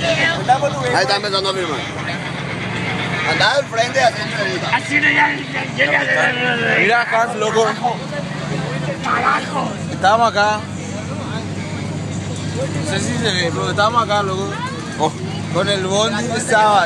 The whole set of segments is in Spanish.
Ahí está empezando a firmar. Andá al frente y así. Mira Hans, loco. Estábamos acá. No sé si se ve, pero estábamos acá, loco. Oh, con el Bondi de Savage.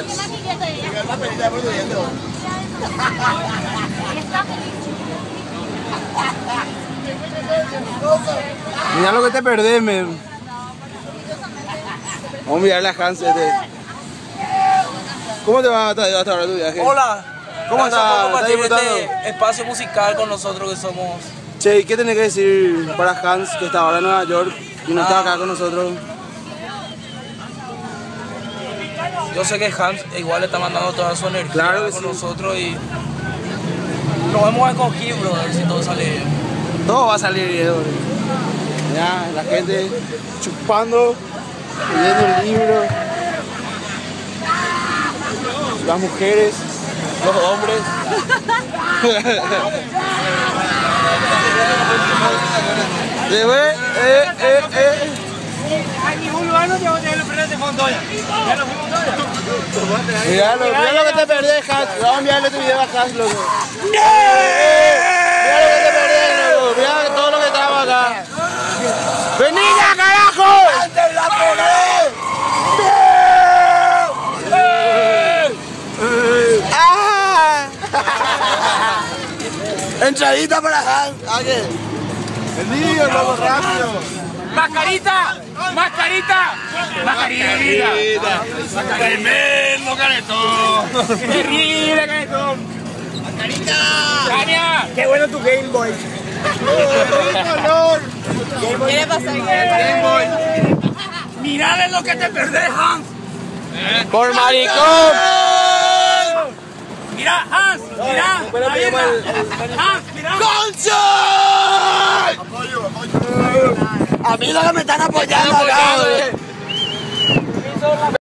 Mira lo que te perdés, men. Vamos a mirarle a Hans este. ¿Cómo te va hasta ahora tu viaje? Hola, ¿Cómo gracias por estás? compartir ¿Estás este espacio musical con nosotros que somos. Che, ¿qué tenés que decir para Hans que está ahora en Nueva York y no está acá con nosotros? Yo sé que Hans igual está mandando toda su energía Claro que con sí. nosotros y nos hemos escogido, bro, a ver si todo sale bien. Todo va a salir bien, bro. Ya, la gente chupando, leyendo el libro. Las mujeres, los hombres. ¿Se ve? Mira lo que te perdés, Hans. Vamos a enviarle tu video a Hans, loco. Mira lo que te perdés, loco. Mira todo lo que estamos acá. ¡Vení ya, carajo! ¡Antes la pegué! ¡Ah! Entradita para Hans. ¿A qué? Vení, vamos rápido. ¡Mascarita! ¡Mascarita! ¡Mascarita! ¡Tremendo caretón! ¡Terrible, caretón! ¡Mascarita! ¡Caña! ¡Qué bueno tu Game Boy! ¿Qué le pasa aquí? ¡Mirale lo que te perdés, Hans! ¡Por maricón! ¡Mira, Hans! ¡Mira! ¡Ahí está! ¡Hans, mira! ¡Concha! A mí lo que me están apoyando acá,